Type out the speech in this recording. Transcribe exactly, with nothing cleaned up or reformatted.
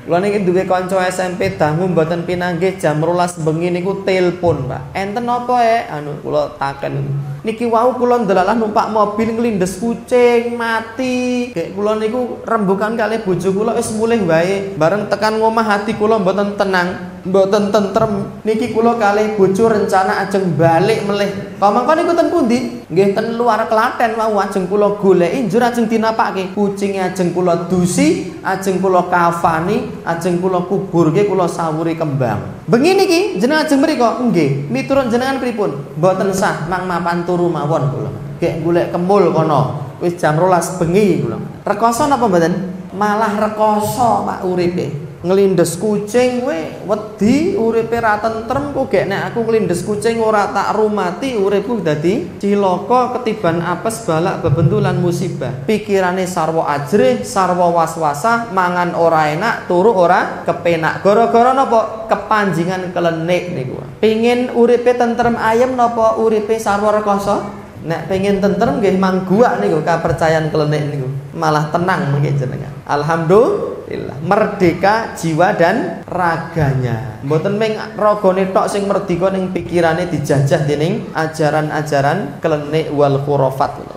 Kula niki duwe kanca S M P dangu mboten pinanggih jam rolas bengi niku telepon, Pak. Enten apa e? Anu kula taken. Niki wau kula ndelalah numpak mobil nglindes kucing mati. Gek kula niku rembugan kalih bojo kula wis mulih wae. Bareng tekan ngomah hati kula mboten tenang, mboten tentrem. Niki kula kalih bojo rencana ajeng balik melih. Pamangka niku ten pundi? Nggih ten luar Klaten wau ajeng kula goleki njur ajeng dinapake. Kucinge ajeng kula dusi, ajeng kula kafani, ajeng kula kuburke kula sawuri kembang. Bengi niki jenengan ajeng mriko nggih, miturut jenengan pripun? Mboten sah mang mapan turu mawon kula. Gek golek kemul kono. Wis jam rolas bengi kula. Rekoso napa mboten? Malah rekoso Pak uripe. Nglindes kucing we wedi uripe ra tentrem kok gek nek aku nglindes kucing ora tak rumati uripku dadi cilaka ketiban apes balak bebentulan musibah. Pikirane sarwa ajrih, sarwa waswasah, mangan ora enak, turu ora kepenak. Gara-gara napa? Kepanjingan kelenik niku. Pengin uripe tentrem ayem napa uripe sarwa rekoso? Nek pengen tentrem nggih mangguak niku kapercayaan kelenik niku. Malah tenang mungkin jenengan. Alhamdulillah merdeka jiwa dan raganya. Mboten ming ragane tok sing merdeka ning pikirane dijajah dening ajaran-ajaran kelenik wal khurafat.